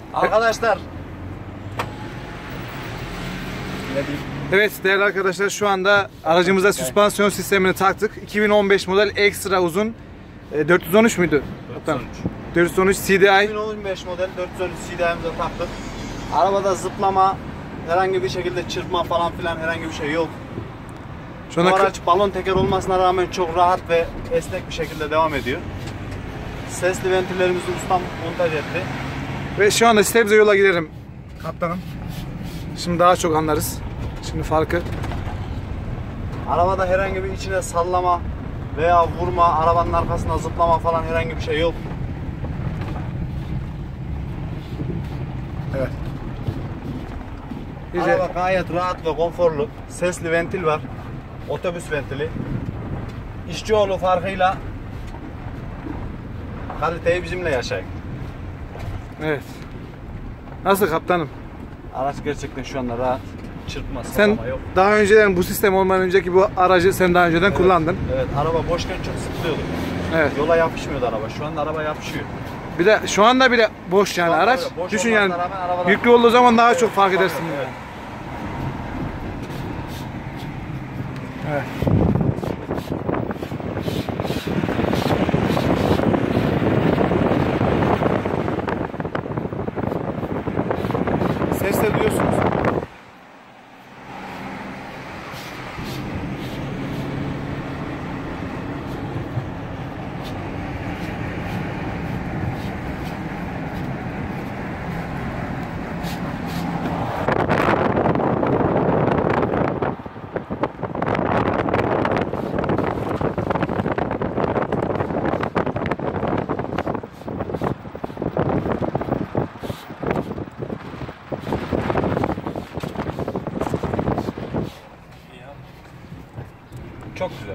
Arkadaşlar. Evet değerli arkadaşlar, şu anda aracımıza süspansiyon sistemini taktık. 2015 model ekstra uzun 413 müydü? 413 CDI. 2015 model 413 CDI'mize taktık. Arabada zıplama, herhangi bir şekilde çırpma falan filan herhangi bir şey yok. Bu araç balon teker olmasına rağmen çok rahat ve esnek bir şekilde devam ediyor. Sesli ventillerimizi ustam montaj etti. Ve şu anda size yola gidelim kaptanım. Şimdi daha çok anlarız. Şimdi farkı. Arabada herhangi bir içine sallama veya vurma, arabanın arkasına zıplama falan herhangi bir şey yok. Evet. Araba gayet rahat ve konforlu. Sesli ventil var. Otobüs ventili. İşçioğlu farkıyla kaliteyi bizimle yaşayın. Evet. Nasıl kaptanım? Araç gerçekten şu anda rahat. Çırpma, Sen sallama yok. daha önceden bu sistem olmadan önceki bu aracı sen daha önceden kullandın. Evet, araba boşken çok sıkılıyordu. Evet. Yola yapışmıyordu araba. Şu anda araba yapışıyor. Bir de şu anda bile boş yani araç. Boş Düşün yani rağmen yüklü olduğu zaman daha çok fark edersin. Evet. Evet. Ses de duyuyorsunuz. Çok güzel.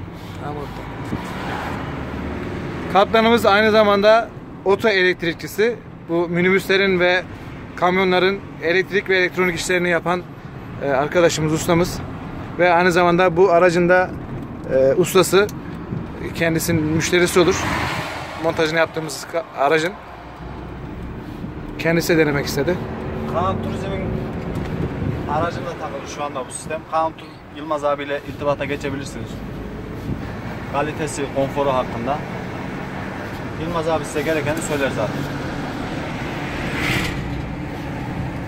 Kaptanımız aynı zamanda oto elektrikçisi. Bu minibüslerin ve kamyonların elektrik ve elektronik işlerini yapan arkadaşımız, ustamız. Ve aynı zamanda bu aracın da ustası. Kendisinin müşterisi olur. Montajını yaptığımız aracın. Kendisi de denemek istedi. Kaan Turizm'in aracında takılı şu anda bu sistem. Kaan Tur Yılmaz abiyle irtibata geçebilirsiniz. Kalitesi, konforu hakkında. Yılmaz abi size gerekeni söyler zaten.